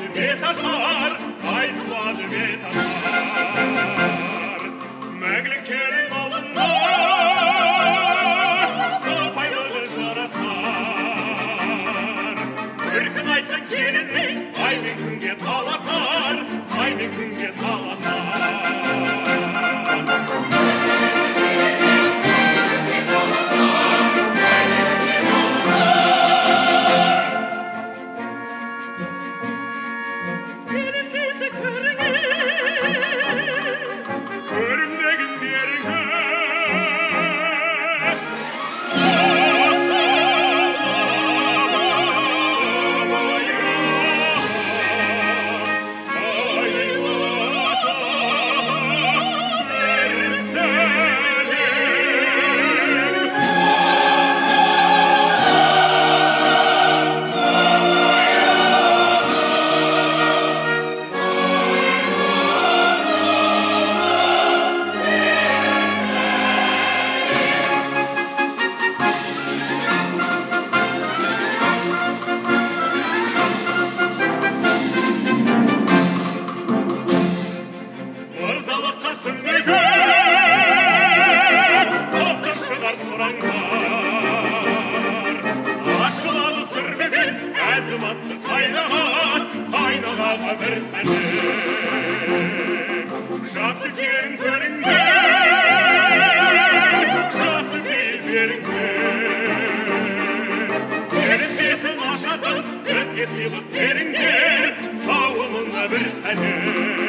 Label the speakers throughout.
Speaker 1: betazar, aytmadı betazar. Мәңгілік келін алдында сапайлығы жарасар. Bir күн айтсаң келіннің, ай мен күнге таласар, ай мен күнге таласар. Жақсы келін көріңдер, жақсы бейіл беріңдер. Келін бетін ашатын, өзге сыйлық беріңдер, тауымына бір сәлем.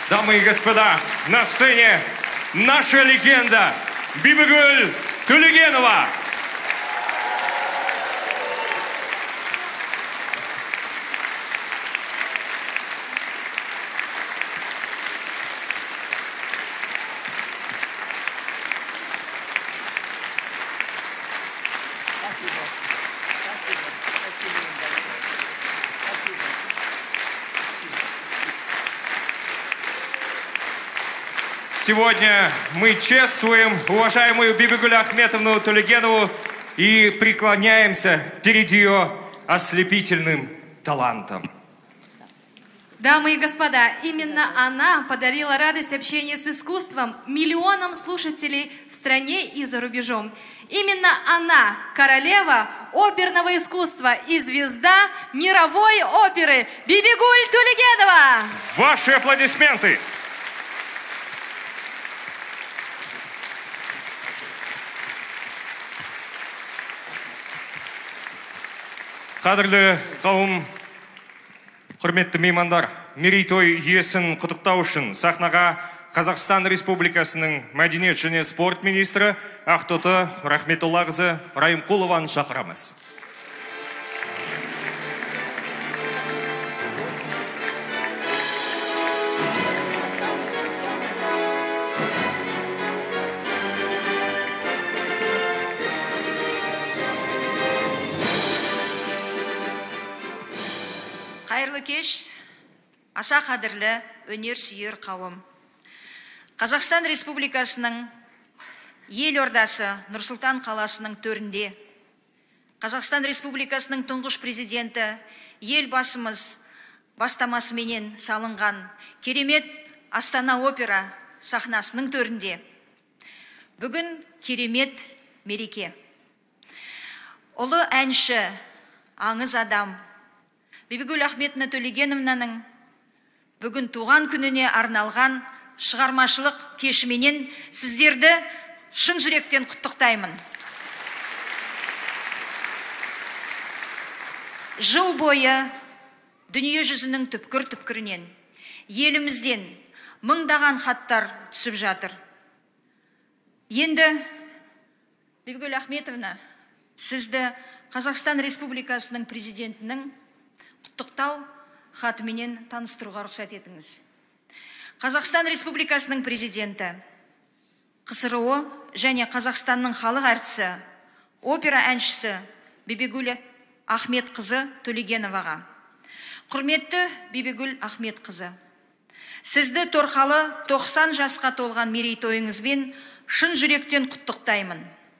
Speaker 2: Дамы и господа, на сцене наша легенда Бибигуль Төлегенова. Сегодня мы чествуем уважаемую Бибигуль Ахметовну Төлегенову и преклоняемся перед ее ослепительным талантом.
Speaker 3: Дамы и господа, именно она подарила радость общения с искусством миллионам слушателей в стране и за рубежом. Именно она, королева оперного искусства и звезда мировой оперы Бибигуль Төлегенова.
Speaker 2: Ваши аплодисменты! Қадірлі қауым, құрметті меймандар, мерейтой иесін құттықтау үшін сахнаға Қазақстан Республикасының мәдениет және спорт министрі Ақтоты Рахметоллақызы Райымқұлованы шақырамыз.
Speaker 4: Қайырлы кеш, аса қадірлі өнер сүйер қауым. Қазақстан Республикасының елордасы Нұр-Сұлтан қаласының төрінде Қазақстан Республикасының тұңғыш президенті елбасымыз бастамасыменен салынған керемет Астана опера сахнасының төрінде бүгін керемет мереке. Ұлы әнші, аңыз адам Бибигуль Ахметовна Төлегеновнаның бүгін туған күніне арналған шығармашылық кешіменен сіздерді шын жүректен құттықтаймын. Жыл бойы дүние жүзінің түпкір-түпкірінен, елімізден мыңдаған хаттар түсіп жатыр. Енді, Бибигуль Ахметовна, сізді Қазақстан Республикасының президентінің құттықтау хатыменен таныстыруға рұқсат етіңіз. Қазақстан Республикасының президенті, КСРО және Қазақстанның халық әртісі, опера әншісі Бибигуль Ахметқызы Төлегеноваға. Құрметті Бибигуль Ахметқызы, сізді торқалы 90 жасқа толған мерейтойыңызбен шын жүректен құттықтаймын.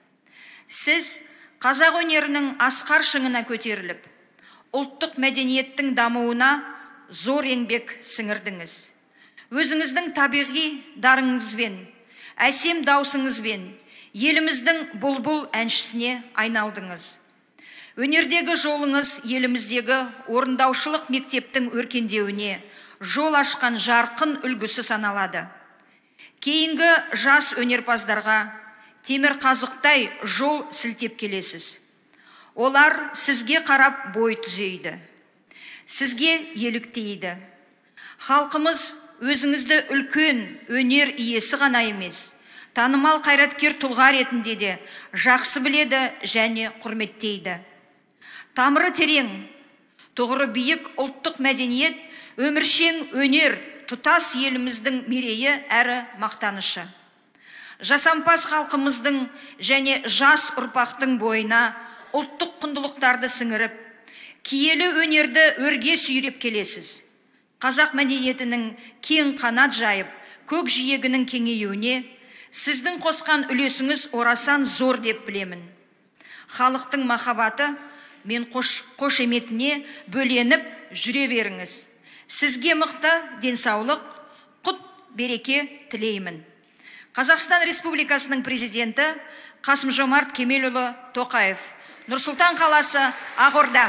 Speaker 4: Сіз қазақ өнерінің асқар шыңына көтеріліп, ұлттық мәдениеттің дамуына зор еңбек сіңірдіңіз. Өзіңіздің табиғи дарыңызбен, әсем даусыңызбен еліміздің бұлбұл әншісіне айналдыңыз. Өнердегі жолыңыз еліміздегі орындаушылық мектептің өркендеуіне жол ашқан жарқын үлгісі саналады. Кейінгі жас өнерпаздарға темір қазықтай жол сілтеп келесіз. Олар сізге қарап бой түзейді, сізге еліктейді. Халқымыз өзіңізді үлкен өнер иесі ғана емес, танымал қайраткер тұлға ретінде де жақсы біледі және құрметтейді. Тамыры терең, тұғыры биік ұлттық мәдениет, өміршең өнер тұтас еліміздің мерейі әрі мақтанышы. Жасампаз халқымыздың және жас ұрпақтың бойына ұлттық құндылықтарды сіңіріп, киелі өнерді өрге сүйреп келесіз. Қазақ мәдениетінің кең қанат жайып, көк жиегінің кеңеюіне сіздің қосқан үлесіңіз орасан зор деп білемін. Халықтың махаббаты мен қошеметіне бөленіп жүре беріңіз. Сізге мықты денсаулық, құт береке тілеймін. Қазақстан Республикасының президенті Қасым-Жомарт Кемелұлы Тоқаев. Нұр-Сұлтан қаласы, Ақорда.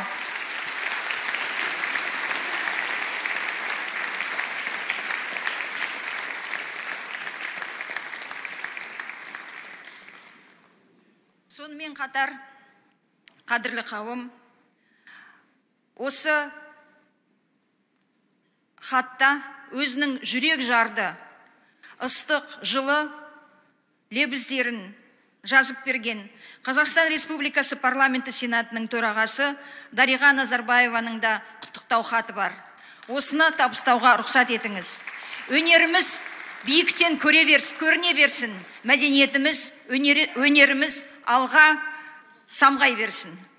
Speaker 4: Сонымен қатар, қадірлі қауым, осы хатта өзінің жүрек жарды, ыстық, жылы лебіздерін жазып берген Қазақстан Республикасы парламенті сенатының төрағасы Дариға Назарбаеваның да құттықтау хаты бар. Осыны табыстауға рұқсат етіңіз. Өнеріміз биіктен көріне берсін, мәдениетіміз, өнеріміз алға самғай берсін.